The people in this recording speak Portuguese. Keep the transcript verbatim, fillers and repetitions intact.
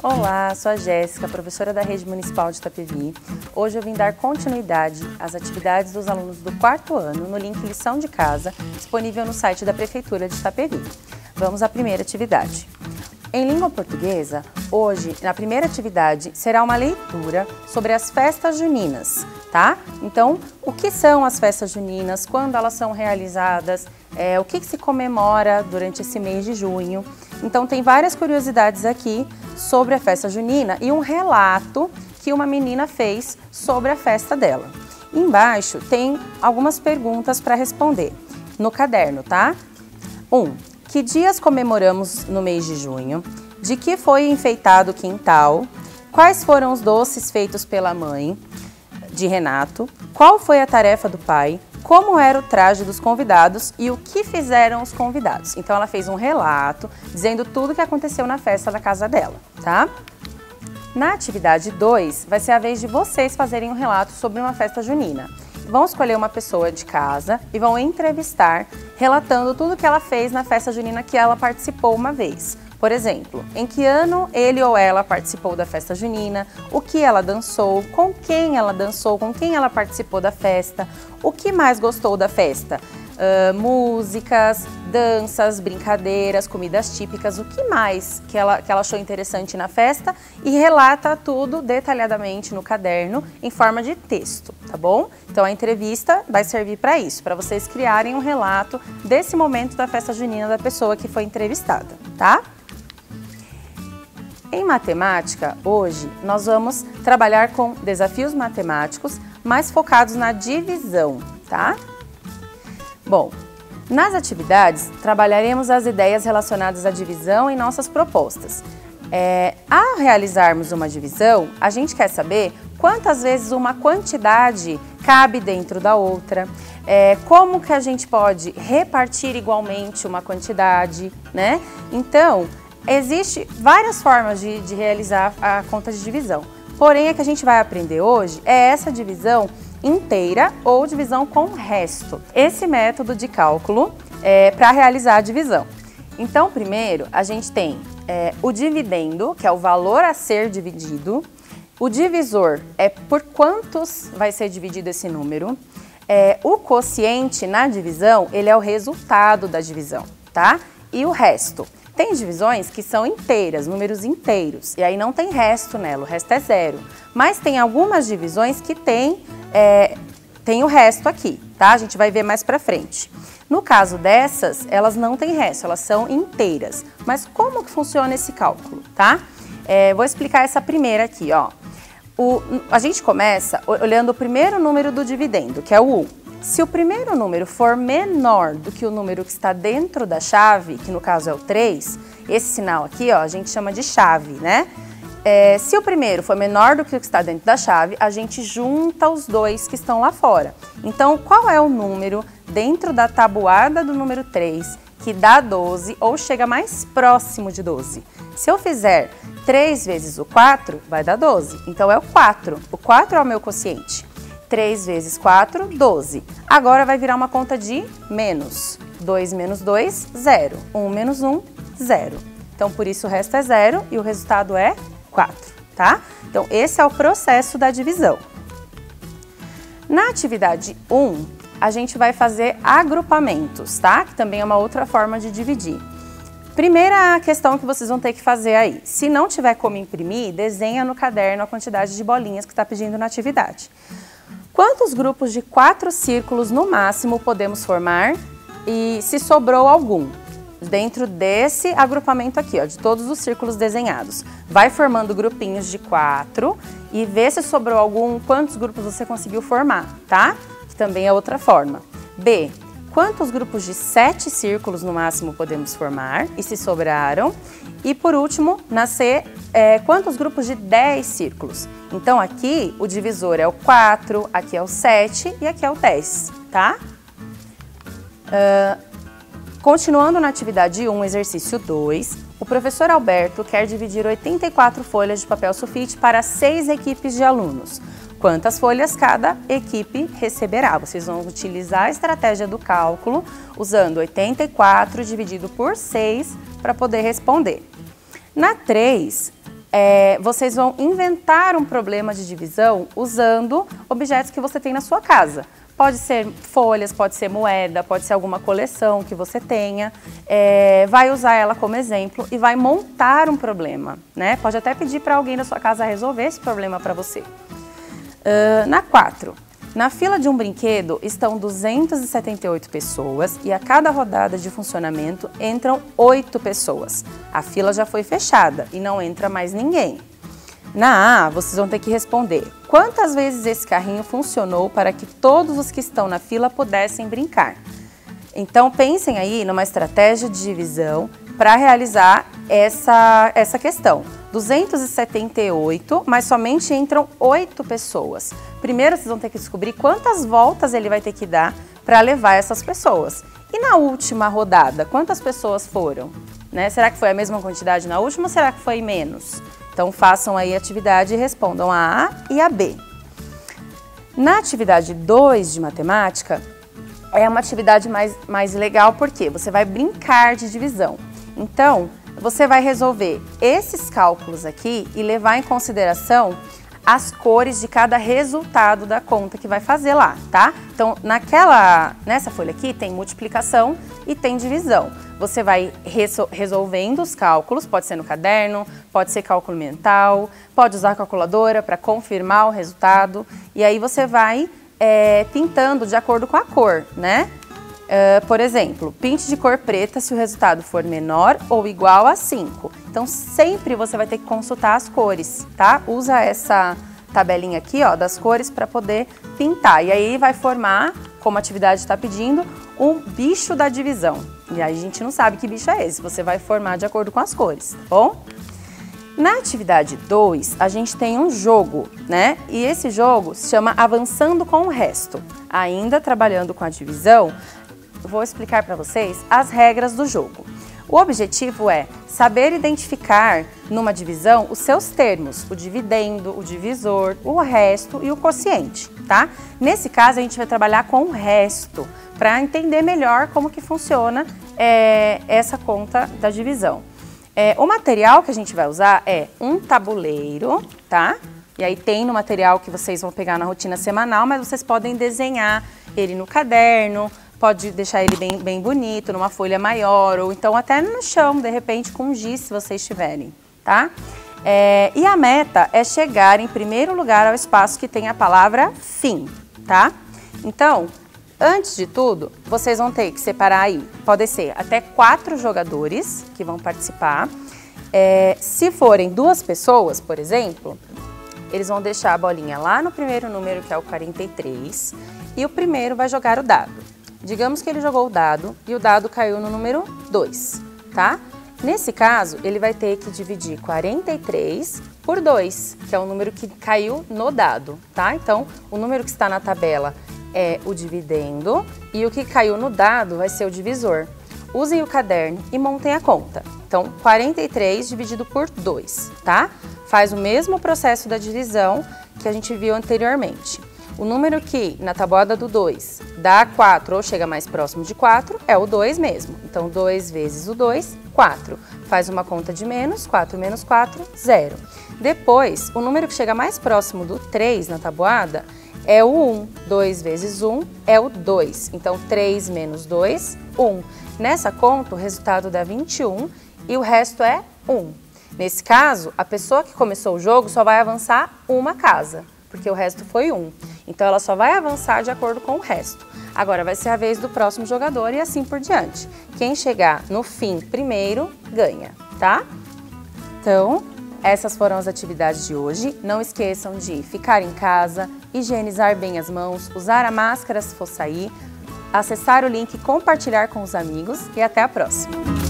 Olá, sou a Jéssica, professora da Rede Municipal de Itapevi. Hoje eu vim dar continuidade às atividades dos alunos do quarto ano no link Lição de Casa, disponível no site da Prefeitura de Itapevi. Vamos à primeira atividade. Em língua portuguesa, hoje, na primeira atividade, será uma leitura sobre as festas juninas, tá? Então, o que são as festas juninas, quando elas são realizadas, é, o que, que se comemora durante esse mês de junho. Então, tem várias curiosidades aqui sobre a festa junina e um relato que uma menina fez sobre a festa dela. Embaixo tem algumas perguntas para responder no caderno, tá? um. Que dias comemoramos no mês de junho? De que foi enfeitado o quintal? Quais foram os doces feitos pela mãe de Renato? Qual foi a tarefa do pai? Como era o traje dos convidados e o que fizeram os convidados? Então ela fez um relato dizendo tudo o que aconteceu na festa da casa dela, tá? Na atividade dois, vai ser a vez de vocês fazerem um relato sobre uma festa junina. Vão escolher uma pessoa de casa e vão entrevistar, relatando tudo que ela fez na festa junina que ela participou uma vez. Por exemplo, em que ano ele ou ela participou da festa junina, o que ela dançou, com quem ela dançou, com quem ela participou da festa, o que mais gostou da festa. Uh, músicas, danças, brincadeiras, comidas típicas, o que mais que ela, que ela achou interessante na festa e relata tudo detalhadamente no caderno em forma de texto, tá bom? Então a entrevista vai servir para isso, para vocês criarem um relato desse momento da festa junina da pessoa que foi entrevistada, tá? Em matemática, hoje, nós vamos trabalhar com desafios matemáticos mais focados na divisão, tá? Bom, nas atividades, trabalharemos as ideias relacionadas à divisão em nossas propostas. É, ao realizarmos uma divisão, a gente quer saber quantas vezes uma quantidade cabe dentro da outra, é, como que a gente pode repartir igualmente uma quantidade, né? Então, existem várias formas de, de realizar a conta de divisão. Porém, a que a gente vai aprender hoje é essa divisão inteira ou divisão com resto. Esse método de cálculo é para realizar a divisão. Então, primeiro, a gente tem é, o dividendo, que é o valor a ser dividido. O divisor é por quantos vai ser dividido esse número. É, o quociente na divisão, ele é o resultado da divisão, tá? E o resto. Tem divisões que são inteiras, números inteiros, e aí não tem resto nela, o resto é zero. Mas tem algumas divisões que tem, é, tem o resto aqui, tá? A gente vai ver mais pra frente. No caso dessas, elas não têm resto, elas são inteiras. Mas como que funciona esse cálculo, tá? É, vou explicar essa primeira aqui, ó. O, a gente começa olhando o primeiro número do dividendo, que é o um. Se o primeiro número for menor do que o número que está dentro da chave, que no caso é o três, esse sinal aqui, ó, a gente chama de chave, né? É, se o primeiro for menor do que o que está dentro da chave, a gente junta os dois que estão lá fora. Então, qual é o número dentro da tabuada do número três que dá doze ou chega mais próximo de doze? Se eu fizer três vezes o quatro, vai dar doze. Então, é o quatro. O quatro é o meu quociente. três vezes quatro, doze. Agora vai virar uma conta de menos. dois menos dois, zero. um menos um, zero. Então, por isso o resto é zero e o resultado é quatro, tá? Então, esse é o processo da divisão. Na atividade um, a gente vai fazer agrupamentos, tá? Que também é uma outra forma de dividir. Primeira questão que vocês vão ter que fazer aí. Se não tiver como imprimir, desenha no caderno a quantidade de bolinhas que está pedindo na atividade. Quantos grupos de quatro círculos no máximo podemos formar e se sobrou algum? Dentro desse agrupamento aqui, ó, de todos os círculos desenhados. Vai formando grupinhos de quatro e vê se sobrou algum, quantos grupos você conseguiu formar, tá? Que também é outra forma. B. Quantos grupos de sete círculos no máximo podemos formar e se sobraram? E por último, na C, é, quantos grupos de dez círculos? Então aqui o divisor é o quatro, aqui é o sete e aqui é o dez, tá? Uh, continuando na atividade um, exercício dois, o professor Alberto quer dividir oitenta e quatro folhas de papel sulfite para seis equipes de alunos. Quantas folhas cada equipe receberá? Vocês vão utilizar a estratégia do cálculo usando oitenta e quatro dividido por seis para poder responder. Na três, é, vocês vão inventar um problema de divisão usando objetos que você tem na sua casa. Pode ser folhas, pode ser moeda, pode ser alguma coleção que você tenha. É, vai usar ela como exemplo e vai montar um problema, né? Pode até pedir para alguém da sua casa resolver esse problema para você. Uh, na quatro. Na fila de um brinquedo estão duzentas e setenta e oito pessoas e a cada rodada de funcionamento entram oito pessoas. A fila já foi fechada e não entra mais ninguém. Na A, vocês vão ter que responder quantas vezes esse carrinho funcionou para que todos os que estão na fila pudessem brincar. Então, pensem aí numa estratégia de divisão para realizar essa, essa questão. duzentas e setenta e oito, mas somente entram oito pessoas. Primeiro, vocês vão ter que descobrir quantas voltas ele vai ter que dar para levar essas pessoas. E na última rodada, quantas pessoas foram? Né? Será que foi a mesma quantidade na última ou será que foi menos? Então, façam aí a atividade e respondam a A e a B. Na atividade dois de matemática, é uma atividade mais, mais legal porque você vai brincar de divisão. Então, você vai resolver esses cálculos aqui e levar em consideração as cores de cada resultado da conta que vai fazer lá, tá? Então, naquela, nessa folha aqui tem multiplicação e tem divisão. Você vai resolvendo os cálculos, pode ser no caderno, pode ser cálculo mental, pode usar a calculadora para confirmar o resultado. E aí você vai é, pintando de acordo com a cor, né? Uh, por exemplo, pinte de cor preta se o resultado for menor ou igual a cinco. Então, sempre você vai ter que consultar as cores, tá? Usa essa tabelinha aqui, ó, das cores para poder pintar. E aí vai formar, como a atividade está pedindo, um bicho da divisão. E aí a gente não sabe que bicho é esse, você vai formar de acordo com as cores, tá bom? Na atividade dois, a gente tem um jogo, né? E esse jogo se chama Avançando com o Resto. Ainda trabalhando com a divisão, vou explicar para vocês as regras do jogo. O objetivo é saber identificar numa divisão os seus termos, o dividendo, o divisor, o resto e o quociente, tá? Nesse caso, a gente vai trabalhar com o resto, para entender melhor como que funciona é, essa conta da divisão. É, o material que a gente vai usar é um tabuleiro, tá? E aí tem no material que vocês vão pegar na rotina semanal, mas vocês podem desenhar ele no caderno, pode deixar ele bem, bem bonito, numa folha maior, ou então até no chão, de repente, com giz, se vocês tiverem, tá? É, e a meta é chegar em primeiro lugar ao espaço que tem a palavra fim, tá? Então, antes de tudo, vocês vão ter que separar aí, pode ser até quatro jogadores que vão participar. É, se forem duas pessoas, por exemplo, eles vão deixar a bolinha lá no primeiro número, que é o quarenta e três, e o primeiro vai jogar o dado. Digamos que ele jogou o dado e o dado caiu no número dois, tá? Nesse caso, ele vai ter que dividir quarenta e três por dois, que é o número que caiu no dado, tá? Então, o número que está na tabela é o dividendo e o que caiu no dado vai ser o divisor. Usem o caderno e montem a conta. Então, quarenta e três dividido por dois, tá? Faz o mesmo processo da divisão que a gente viu anteriormente. O número que na tabuada do dois dá quatro ou chega mais próximo de quatro é o dois mesmo. Então, dois vezes o dois, quatro. Faz uma conta de menos, quatro menos quatro, zero. Depois, o número que chega mais próximo do três na tabuada é o um. dois vezes um é o dois. Então, três menos dois, um. Nessa conta, o resultado dá vinte e um e o resto é um. Nesse caso, a pessoa que começou o jogo só vai avançar uma casa, porque o resto foi um. Então, ela só vai avançar de acordo com o resto. Agora, vai ser a vez do próximo jogador e assim por diante. Quem chegar no fim primeiro, ganha, tá? Então, essas foram as atividades de hoje. Não esqueçam de ficar em casa, higienizar bem as mãos, usar a máscara se for sair, acessar o link e compartilhar com os amigos. E até a próxima!